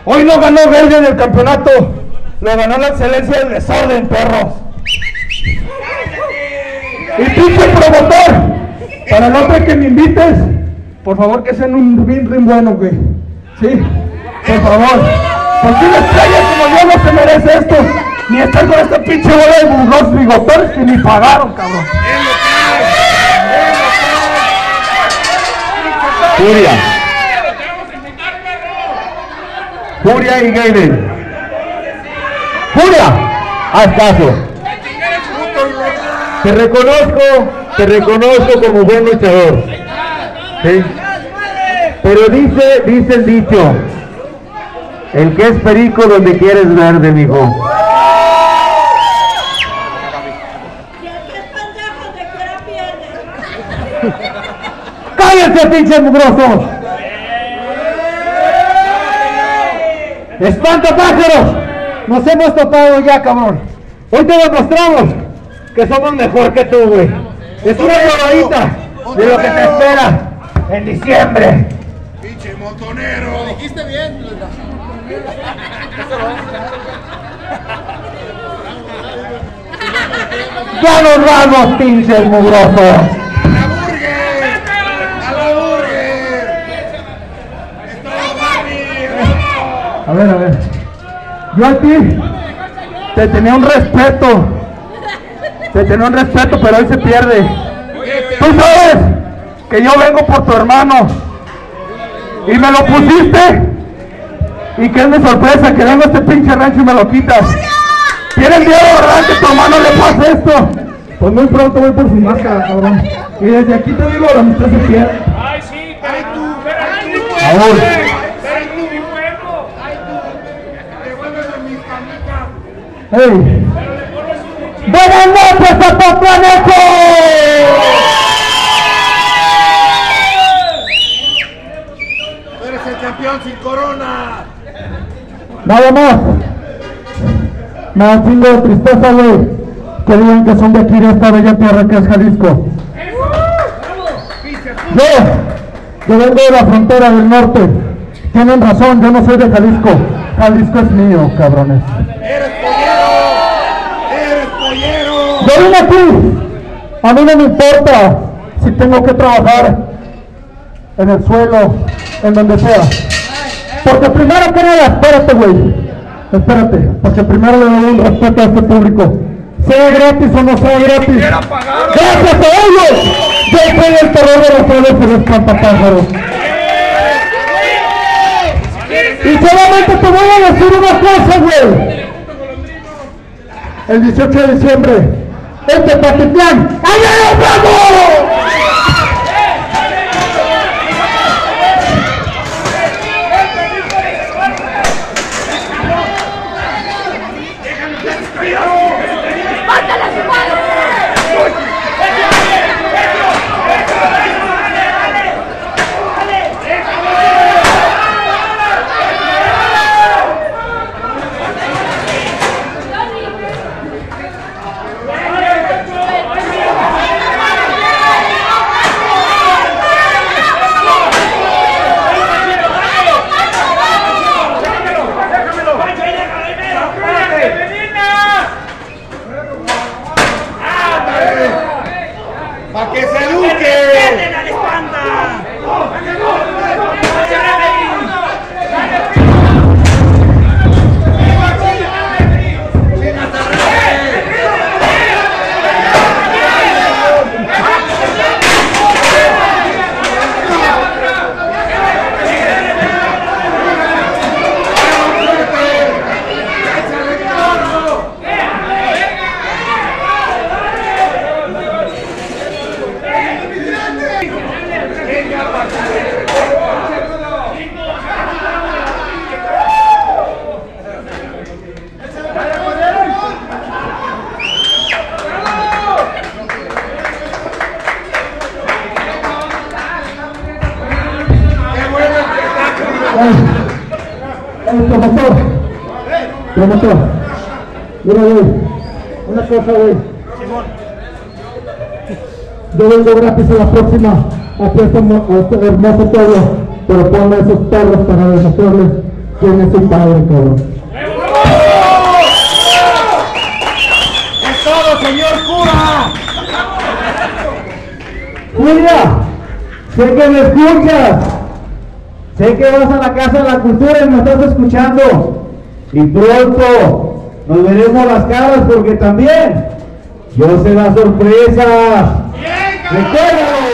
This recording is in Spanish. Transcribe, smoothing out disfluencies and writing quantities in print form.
Hoy no ganó Verde del campeonato, lo ganó la excelencia del desorden, perros. Y pinche promotor, para el otro que me invites, por favor que sean un ring bueno, güey. Sí, por favor. Porque una estrella como yo no se merece esto, ni estar con esta pinche bola de burros bigotones que ni pagaron, cabrón. Furia. Furia y Gaiden. Furia, haz caso. Te reconozco como buen luchador. ¿Sí? Pero dice el dicho, el que es perico donde quieres verde, mijo. ¡Cállense, pinches mugrosos! ¡Espantapájaros! Nos hemos topado ya, cabrón. Hoy te demostramos que somos mejor que tú, güey. Es una probadita de lo que te espera en diciembre. ¡Pinche montonero! Lo dijiste bien. ¡Ya nos vamos, pinches mugrosos! A ver, yo a ti te tenía un respeto, pero hoy se pierde. Tú sabes que yo vengo por tu hermano y me lo pusiste, y que es mi sorpresa que vengo a este pinche rancho y me lo quitas. ¿Tienes miedo, verdad, que tu hermano le pase esto? Pues muy pronto voy por su máscara, cabrón, y desde aquí te digo, la amistad se pierde. ¡Ay, sí! ¡Ey! ¡Buenas noches, Zapotlanejo! ¡Tú eres el campeón sin corona! Nada más. Me da un chingo de tristeza, güey, que digan que son de aquí, de esta bella tierra que es Jalisco. Yo vengo de la frontera del norte. Tienen razón, yo no soy de Jalisco. Jalisco es mío, cabrones. ¡Eres pollero! ¡Eres pollero! Yo vine aquí. A mí no me importa si tengo que trabajar en el suelo, en donde sea. Porque primero que nada, espérate, güey. Espérate, porque primero le doy un respeto a este público. Sea gratis o no sea gratis. ¡Gracias a ellos! Yo soy el terror de los aves y los espantapájaros. Y solamente te voy a decir una cosa, güey. El 18 de diciembre, en Tepatitlán, ¡allá nos vamos! ¡Para que se eduque! ¡La espanta! Promotor, mira, güey, una cosa, güey. Yo vengo gratis a la próxima, aquí a este hermoso pueblo, pero ponme esos perros para demostrarles quién es su padre, cabrón. ¡Es todo, señor cura! Julia, sé que me escuchas. Sé que vas a la Casa de la Cultura y me estás escuchando. Y pronto nos veremos las caras porque también yo sé la sorpresa. ¡Recuérdalo!